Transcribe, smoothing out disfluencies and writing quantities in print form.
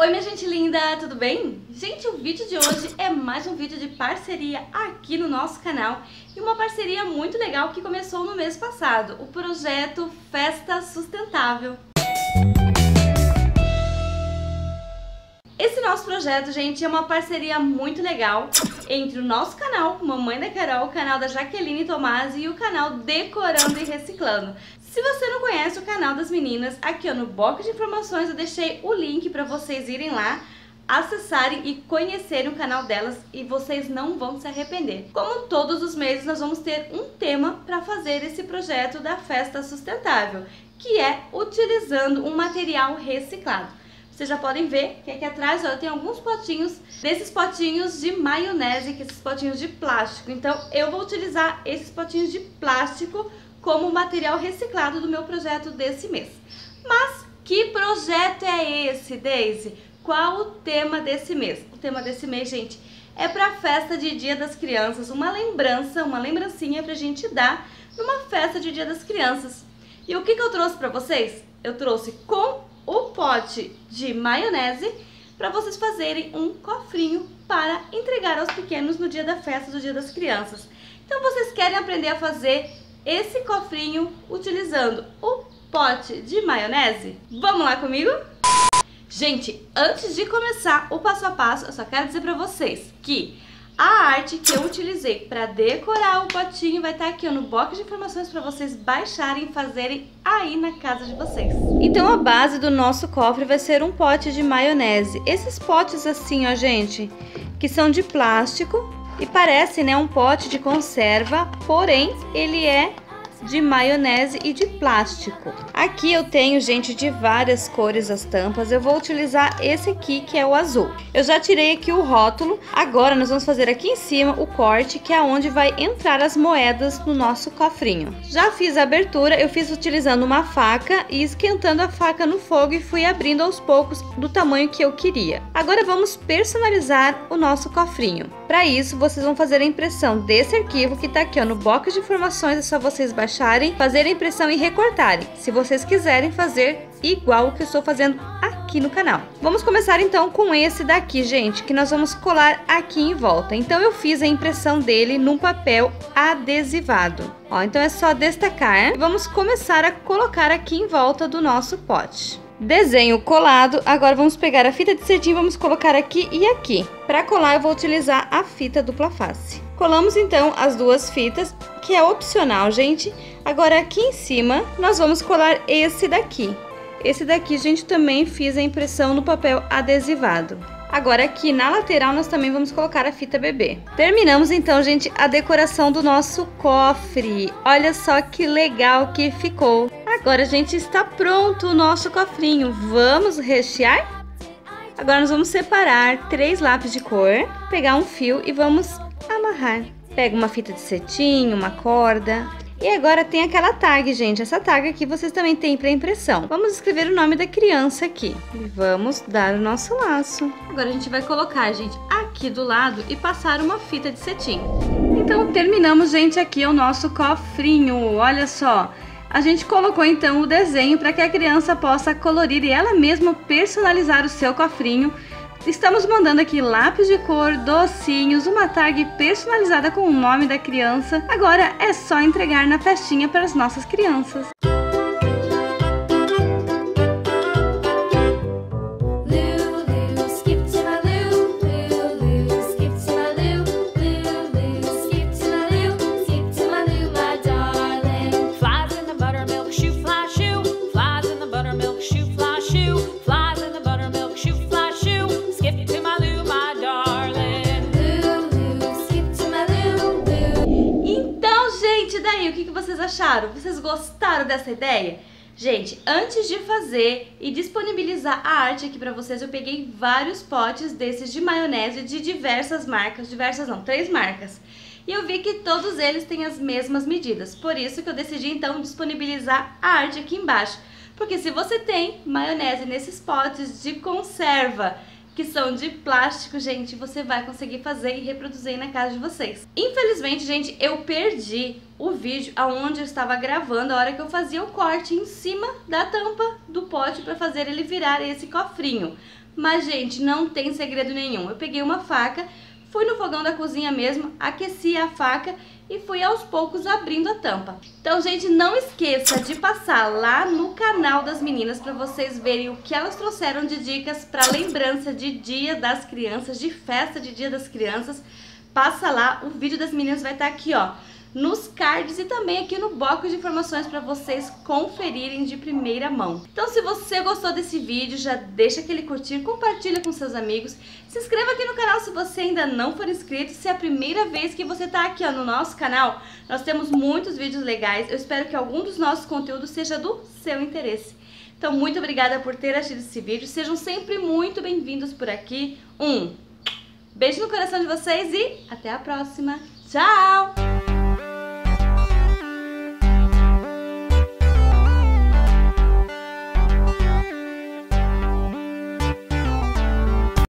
Oi minha gente linda, tudo bem? Gente, o vídeo de hoje é mais um vídeo de parceria aqui no nosso canal e uma parceria muito legal que começou no mês passado, o projeto Festa Sustentável. Esse nosso projeto, gente, é uma parceria muito legal entre o nosso canal, Mamãe da Carol, o canal da Jaqueline Tomasi e o canal Decorando e Reciclando. Se você não conhece o canal das meninas, aqui ó, no box de informações eu deixei o link para vocês irem lá, acessarem e conhecerem o canal delas e vocês não vão se arrepender. Como todos os meses nós vamos ter um tema para fazer esse projeto da Festa Sustentável, que é utilizando um material reciclado. Vocês já podem ver que aqui atrás ó, tem alguns potinhos, desses potinhos de maionese, que esses potinhos de plástico. Então eu vou utilizar esses potinhos de plástico como material reciclado do meu projeto desse mês. Mas que projeto é esse, Daisy? Qual o tema desse mês? O tema desse mês, gente, é para a festa de Dia das Crianças, uma lembrancinha pra gente dar numa festa de Dia das Crianças. E o que eu trouxe para vocês? Eu trouxe com o pote de maionese para vocês fazerem um cofrinho para entregar aos pequenos no dia da festa do Dia das Crianças. Então vocês querem aprender a fazer esse cofrinho utilizando o pote de maionese? Vamos lá comigo? Gente, antes de começar o passo a passo, eu só quero dizer para vocês que a arte que eu utilizei para decorar o potinho vai estar aqui ó, no box de informações para vocês baixarem e fazerem aí na casa de vocês. Então a base do nosso cofre vai ser um pote de maionese. Esses potes assim, ó, gente, que são de plástico e parece, né, um pote de conserva, porém ele é de maionese e de plástico. Aqui eu tenho, gente, de várias cores as tampas. Eu vou utilizar esse aqui, que é o azul. Eu já tirei aqui o rótulo. Agora nós vamos fazer aqui em cima o corte, que é onde vai entrar as moedas no nosso cofrinho. Já fiz a abertura, eu fiz utilizando uma faca e esquentando a faca no fogo e fui abrindo aos poucos do tamanho que eu queria. Agora vamos personalizar o nosso cofrinho. Para isso, vocês vão fazer a impressão desse arquivo que tá aqui ó, no box de informações. É só vocês baixarem, fazer a impressão e recortarem, se vocês quiserem fazer igual o que eu estou fazendo aqui no canal. Vamos começar então com esse daqui, gente, que nós vamos colar aqui em volta. Então eu fiz a impressão dele num papel adesivado. Ó, então é só destacar e vamos começar a colocar aqui em volta do nosso pote. Desenho colado. Agora vamos pegar a fita de cetim e vamos colocar aqui e aqui. Para colar eu vou utilizar a fita dupla face. Colamos então as duas fitas, que é opcional, gente. Agora aqui em cima nós vamos colar esse daqui. Esse daqui, gente, também fiz a impressão no papel adesivado. Agora aqui na lateral nós também vamos colocar a fita bebê. Terminamos então, gente, a decoração do nosso cofre. Olha só que legal que ficou. Agora, gente, está pronto o nosso cofrinho. Vamos rechear? Agora nós vamos separar 3 lápis de cor, pegar um fio e vamos amarrar. Pega uma fita de cetim, uma corda. E agora tem aquela tag, gente. Essa tag aqui vocês também têm para impressão. Vamos escrever o nome da criança aqui. E vamos dar o nosso laço. Agora a gente vai colocar, gente, aqui do lado e passar uma fita de cetim. Então terminamos, gente, aqui o nosso cofrinho. Olha só. A gente colocou então o desenho para que a criança possa colorir e ela mesma personalizar o seu cofrinho. Estamos mandando aqui lápis de cor, docinhos, uma tag personalizada com o nome da criança. Agora é só entregar na festinha para as nossas crianças. O que vocês acharam? Vocês gostaram dessa ideia? Gente, antes de fazer e disponibilizar a arte aqui pra vocês, eu peguei vários potes desses de maionese de diversas marcas, 3 marcas. E eu vi que todos eles têm as mesmas medidas, por isso que eu decidi então disponibilizar a arte aqui embaixo. Porque se você tem maionese nesses potes de conserva, que são de plástico, gente, você vai conseguir fazer e reproduzir na casa de vocês. Infelizmente, gente, eu perdi o vídeo aonde eu estava gravando a hora que eu fazia o corte em cima da tampa do pote para fazer ele virar esse cofrinho. Mas, gente, não tem segredo nenhum. Eu peguei uma faca, fui no fogão da cozinha mesmo, aqueci a faca e fui aos poucos abrindo a tampa. Então, gente, não esqueça de passar lá no canal das meninas para vocês verem o que elas trouxeram de dicas para lembrança de Dia das Crianças, de festa de Dia das Crianças. Passa lá, o vídeo das meninas vai estar aqui, ó, nos cards e também aqui no box de informações para vocês conferirem de primeira mão. Então, se você gostou desse vídeo, já deixa aquele curtir, compartilha com seus amigos, se inscreva aqui no canal se você ainda não for inscrito, se é a primeira vez que você está aqui, ó, no nosso canal. Nós temos muitos vídeos legais, eu espero que algum dos nossos conteúdos seja do seu interesse. Então, muito obrigada por ter assistido esse vídeo, sejam sempre muito bem-vindos por aqui. Beijo no coração de vocês e até a próxima. Tchau!